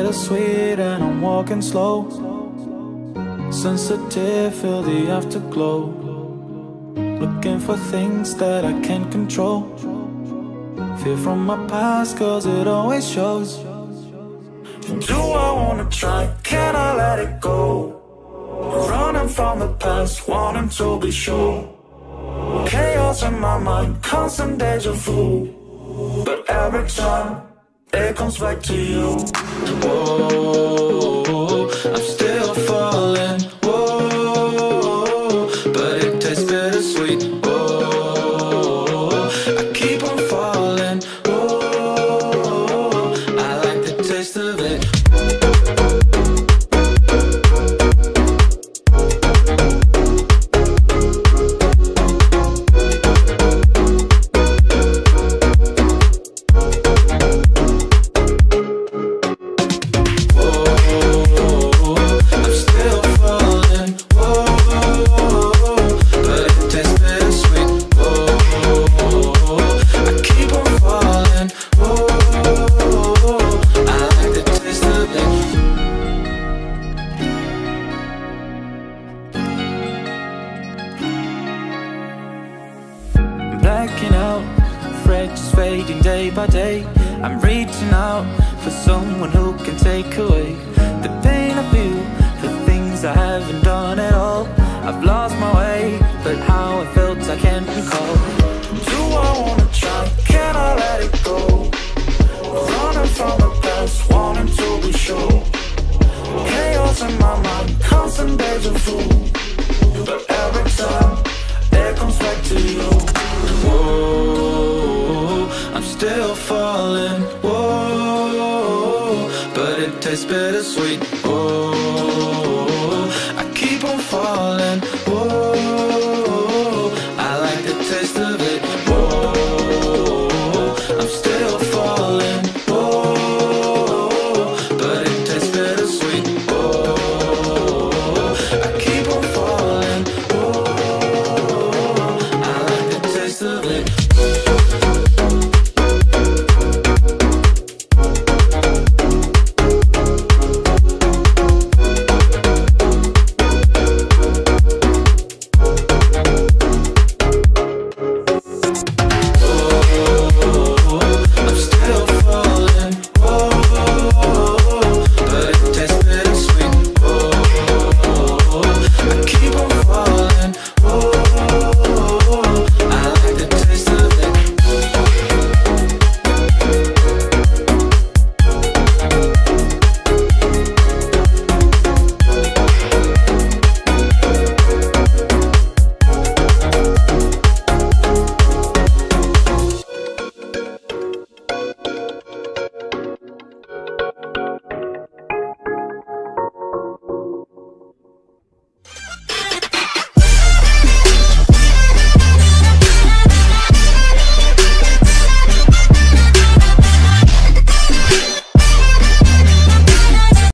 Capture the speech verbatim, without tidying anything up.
bittersweet and I'm walking slow. Sensitive, feel the afterglow. Looking for things that I can't control. Fear from my past, cause it always shows. Do I wanna try? Can I let it go? Running from the past, wanting to be sure. Chaos in my mind, constant deja vu. But every time, it comes back to you. Whoa, I'm still falling. Whoa, but it tastes bittersweet. Whoa, I keep on falling. Whoa, I like the taste of it. Blacking out, fret just fading day by day. I'm reaching out for someone who can take away the pain I feel for things I haven't done at all. I've lost my way, but how I felt I can't recall. Do I wanna try? Can I let it go? Running from the past, wanting to be sure. Chaos in my mind, constant deja vu. But every time, it comes back to you. Whoa, I'm still falling. Whoa, but it tastes bittersweet.